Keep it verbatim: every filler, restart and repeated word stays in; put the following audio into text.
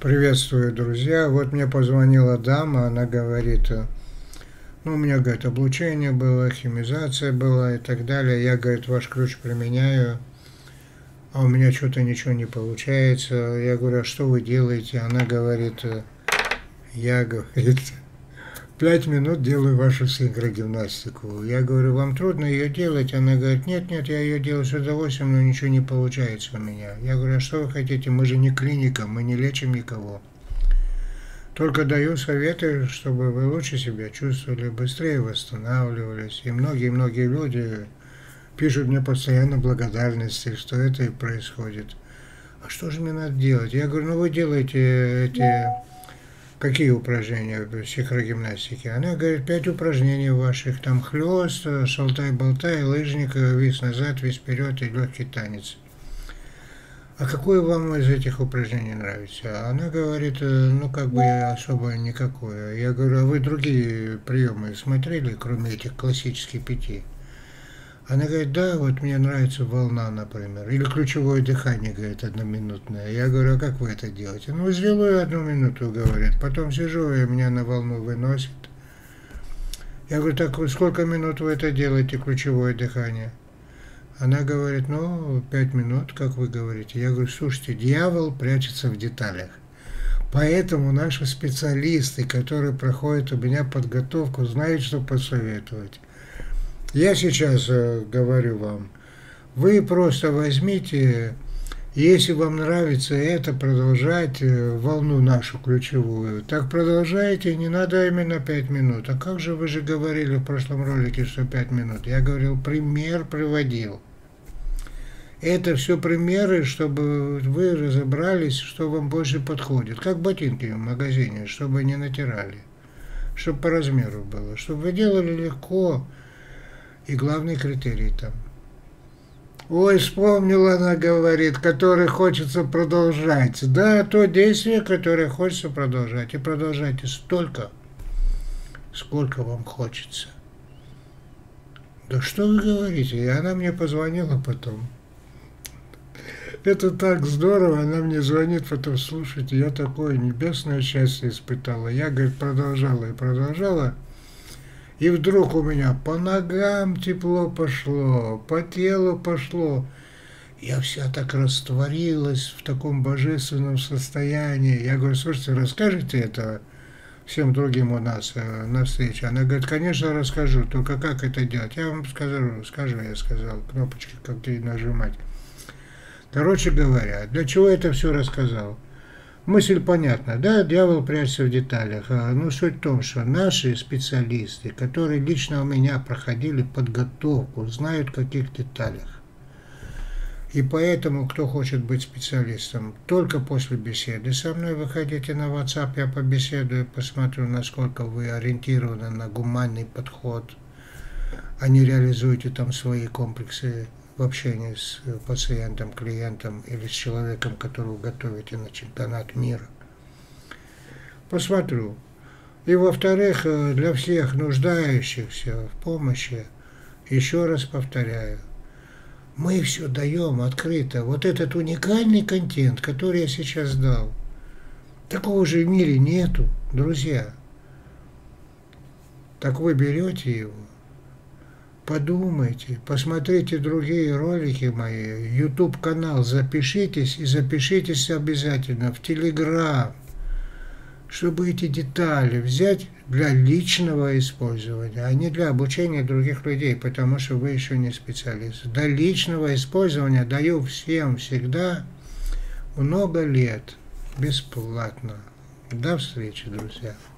Приветствую, друзья. Вот мне позвонила дама, она говорит, ну, у меня, говорит, облучение было, химизация была и так далее. Я, говорит, ваш ключ применяю, а у меня что-то ничего не получается. Я говорю, а что вы делаете? Она говорит, я, говорит, пять минут делаю вашу синхрогимнастику. Я говорю, вам трудно ее делать? Она говорит, нет, нет, я ее делаю с удовольствием, но ничего не получается у меня. Я говорю, а что вы хотите? Мы же не клиника, мы не лечим никого. Только даю советы, чтобы вы лучше себя чувствовали, быстрее восстанавливались. И многие-многие люди пишут мне постоянно благодарности, что это и происходит. А что же мне надо делать? Я говорю, ну вы делаете эти... Какие упражнения в синхрогимнастике? Она говорит, пять упражнений ваших. Там хлёст, шалтай-болтай, лыжник, вис назад, вис вперед и легкий танец. А какое вам из этих упражнений нравится? Она говорит, ну как бы особо никакое. Я говорю, а вы другие приемы смотрели, кроме этих классических пяти? Она говорит, да, вот мне нравится волна, например, или ключевое дыхание, говорит, одноминутное. Я говорю, а как вы это делаете? Ну, сделаю одну минуту, говорит, потом сижу, и меня на волну выносит. Я говорю, так сколько минут вы это делаете, ключевое дыхание? Она говорит, ну, пять минут, как вы говорите. Я говорю, слушайте, дьявол прячется в деталях. Поэтому наши специалисты, которые проходят у меня подготовку, знают, что посоветовать. Я сейчас э, говорю вам, вы просто возьмите, если вам нравится это, продолжать э, волну нашу ключевую, так продолжайте, не надо именно пять минут. А как же вы же говорили в прошлом ролике, что пять минут? Я говорил, пример приводил. Это все примеры, чтобы вы разобрались, что вам больше подходит. Как ботинки в магазине, чтобы не натирали, чтобы по размеру было, чтобы вы делали легко. И главный критерий там. Ой, вспомнила, она говорит, который хочется продолжать. Да, то действие, которое хочется продолжать. И продолжайте столько, сколько вам хочется. Да что вы говорите? И она мне позвонила потом. Это так здорово, она мне звонит, потом, слушайте, я такое небесное счастье испытала. Я, говорит, продолжала и продолжала. И вдруг у меня по ногам тепло пошло, по телу пошло. Я вся так растворилась в таком божественном состоянии. Я говорю, слушайте, расскажите это всем другим у нас э, на встрече? Она говорит, конечно, расскажу, только как это делать? Я вам скажу, скажу, я сказал, кнопочки какие нажимать. Короче говоря, для чего это все рассказал? Мысль понятна, да, дьявол прячется в деталях. Но суть в том, что наши специалисты, которые лично у меня проходили подготовку, знают в каких деталях. И поэтому, кто хочет быть специалистом, только после беседы со мной выходите на WhatsApp, я побеседую, посмотрю, насколько вы ориентированы на гуманный подход, а не реализуете там свои комплексы в общении с пациентом, клиентом или с человеком, которого готовите на чемпионат мира. Посмотрю. И во-вторых, для всех нуждающихся в помощи, еще раз повторяю, мы все даем открыто. Вот этот уникальный контент, который я сейчас дал, такого же в мире нету, друзья. Так вы берете его, подумайте, посмотрите другие ролики мои, YouTube-канал, запишитесь и запишитесь обязательно в Telegram, чтобы эти детали взять для личного использования, а не для обучения других людей, потому что вы еще не специалист. Для личного использования даю всем всегда много лет бесплатно. До встречи, друзья.